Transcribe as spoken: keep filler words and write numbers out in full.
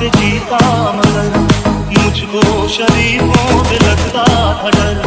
से जीता मगर मुझको शरीफों से लगता था डर।